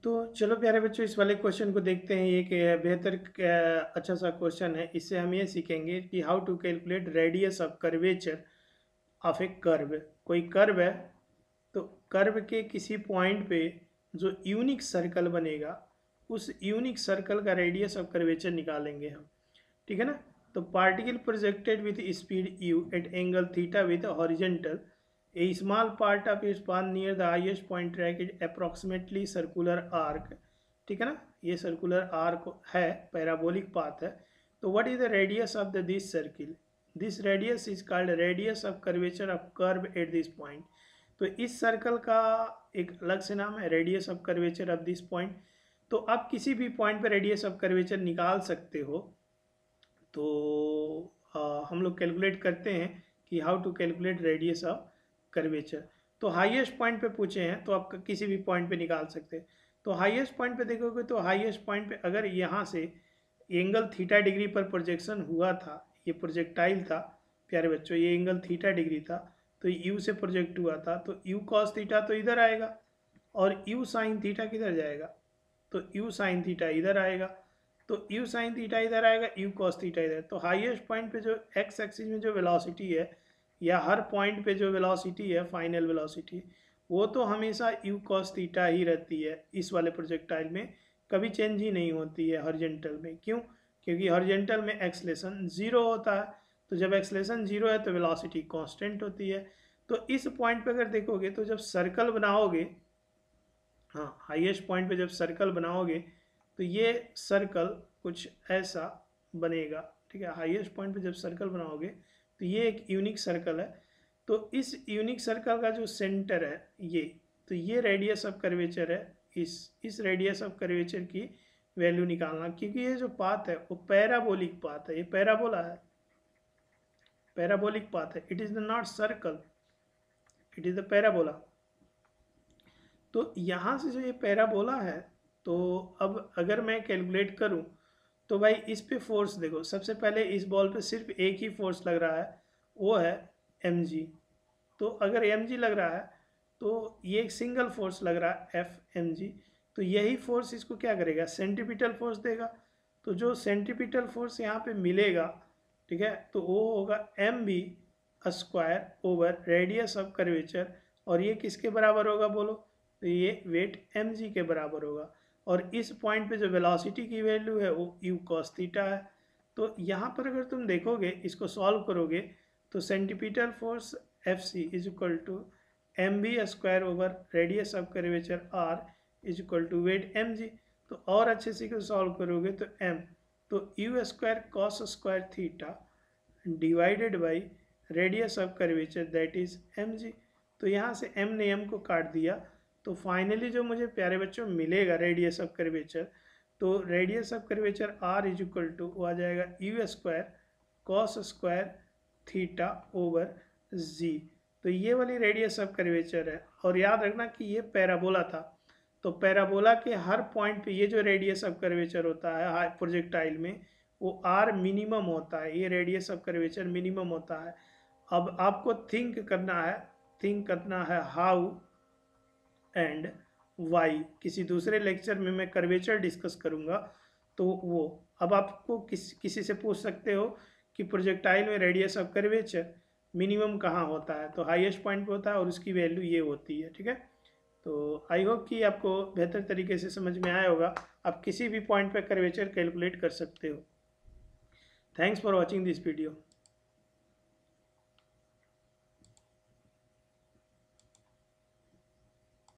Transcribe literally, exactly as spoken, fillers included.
तो चलो प्यारे बच्चों, इस वाले क्वेश्चन को देखते हैं। ये एक बेहतर अ, अच्छा सा क्वेश्चन है। इससे हम ये सीखेंगे कि how to calculate radius of curvature of a curve. कोई कर्व है, तो कर्व के किसी पॉइंट पे जो यूनिक सर्कल बनेगा, उस यूनिक सर्कल का रेडियस ऑफ कर्वेचर निकालेंगे हम। ठीक है ना। तो particle projected with speed u at angle theta with horizontal, a small part of its path near the highest point track is approximately circular arc। ठीक है ना, ये सर्कुलर आर्क है, पैराबोलिक पाथ है। तो what is the radius of the this circle? This radius is called radius of curvature of curve at this point. तो इस circle का एक अलग से नाम है radius of curvature of this point. तो आप किसी भी पॉइंट पे रेडियस ऑफ कर्वेचर निकाल सकते हो। तो आ, हम लोग कैलकुलेट करते हैं कि how to calculate radius of curvature. तो हाईएस्ट पॉइंट पे पूछे हैं, तो आप किसी भी पॉइंट पे निकाल सकते हैं। तो हाईएस्ट पॉइंट पे देखोगे, तो हाईएस्ट पॉइंट पे अगर यहाँ से एंगल थीटा डिग्री पर प्रोजेक्शन हुआ था, ये प्रोजेक्टाइल था प्यारे बच्चों, ये एंगल थीटा डिग्री था, तो यू से प्रोजेक्ट हुआ था, तो यू कॉस थीटा तो इधर आएगा, और यू साइन थीटा किधर जाएगा? तो यू साइन थीटा इधर आएगा, तो यू साइन थीटा इधर आएगा, यू कॉस थीटा इधर। तो हाईएस्ट पॉइंट पे जो एक्स एक्सिस में जो वेलोसिटी है, या हर पॉइंट पे जो वेलोसिटी है, फाइनल वेलोसिटी, वो तो हमेशा यू कॉस थीटा ही रहती है। इस वाले प्रोजेक्टाइल में कभी चेंज ही नहीं होती है हॉरिजॉन्टल में। क्यों? क्योंकि हॉरिजॉन्टल में एक्सलेशन जीरो होता है। तो जब एक्सलेशन जीरो है तो वेलोसिटी कांस्टेंट होती है। तो इस पॉइंट पे अगर देखोगे, तो जब सर्कल बनाओगे, हाँ, हाईएस्ट पॉइंट पे जब सर्कल बनाओगे, तो ये सर्कल कुछ ऐसा बनेगा। ठीक है, हाईएस्ट पॉइंट पे जब सर्कल बनाओगे, तो ये एक यूनिक सर्कल है। तो इस यूनिक सर्कल का जो सेंटर है ये, तो ये रेडियस ऑफ कर्वेचर है। इस इस रेडियस ऑफ कर्वेचर की वैल्यू निकालना, क्योंकि ये जो पाथ है वो पैराबोलिक पाथ है, ये पैराबोला है, पैराबोलिक पाथ है। It is not circle, it is the parabola. तो यहाँ से जो ये पैराबोला है, तो अब अगर मैं कैलकुलेट करूँ, तो भाई इस पे फोर्स देखो, सबसे पहले इस बॉल पे सिर्फ एक ही फोर्स लग रहा है, वो है एम जी। तो अगर एम जी लग रहा है, तो ये एक सिंगल फोर्स लग रहा है एफ एम जी। तो यही फोर्स इसको क्या करेगा? सेंट्रीपिटल फोर्स देगा। तो जो सेंट्रीपिटल फोर्स यहाँ पे मिलेगा, ठीक है, तो वो होगा m v square over radius of curvature. और ये किसके बराबर होगा बोलो? तो ये वेट एम जी के बराबर होगा। और इस पॉइंट पे जो वेलोसिटी की वैल्यू है वो यू कॉस थीटा है। तो यहाँ पर अगर तुम देखोगे, इसको सॉल्व करोगे, तो centripetal force F C is equal to m v square over radius of curvature r is equal to weight m g. तो और अच्छे से सॉल्व करोगे तो एम, तो u square cos square theta divided by radius of curvature that is m g. तो यहाँ से m ने m को काट दिया। तो फाइनली जो मुझे प्यारे बच्चों मिलेगा रेडियस ऑफ कर्वेचर, तो radius of curvature r is equal to वो आ जाएगा u square cos square theta over z। तो ये वाली रेडियस ऑफ कर्वेचर है। और याद रखना कि ये पैराबोला था, तो पैराबोला के हर पॉइंट पे ये जो रेडियस ऑफ कर्वेचर होता है प्रोजेक्टाइल में, वो आर मिनिमम होता है, ये रेडियस ऑफ कर्वेचर मिनिमम होता है। अब आपको थिंक करना है, थिंक करना है हाउ एंड वाई। किसी दूसरे लेक्चर में मैं कर्वेचर डिस्कस करूंगा, तो वो अब आपको किस किसी से पूछ सकते हो कि प्रोजेक्टाइल में रेडियस ऑफ कर्वेचर मिनिमम कहाँ होता है, तो हाईएस्ट पॉइंट पे होता है और उसकी वैल्यू ये होती है। ठीक है, तो आई होप कि आपको बेहतर तरीके से समझ में आया होगा। आप किसी भी पॉइंट पे कर्वेचर कैलकुलेट कर सकते हो। Thanks for watching this video.